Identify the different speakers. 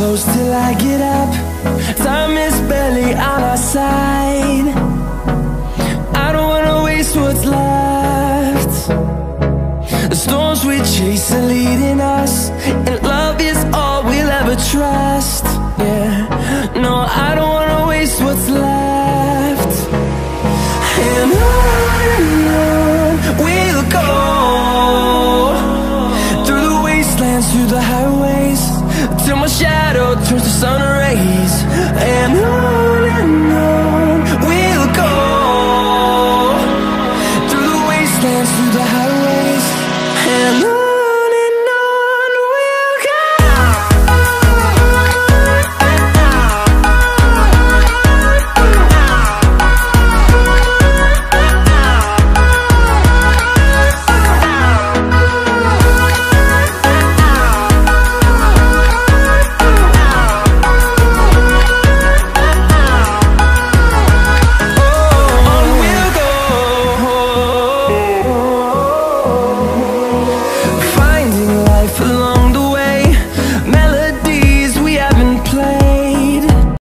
Speaker 1: close till I get up. Time is barely on our side. I don't wanna waste what's left. The storms we chase are leading us, and love is all we'll ever trust. Yeah, no, I don't wanna waste what's left. And